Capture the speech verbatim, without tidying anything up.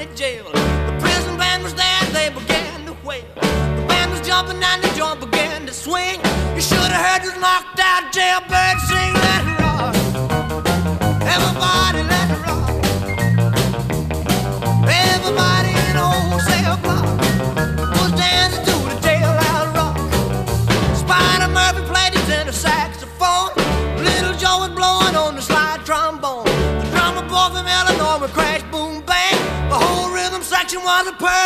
county jail. The prison band was there, they began to wail. The band was jumping and the joint began to swing. You should have heard this knocked out jailbird sing. Let it rock, everybody let it rock. Everybody in the whole cell block was dancing to the jailhouse rock. Spider Murphy played his tenor saxophone. Little Joe was blowing on the slide trombone. The drummer boy from Illinois would crash, boom, bang. The whole rhythm section was a pearl.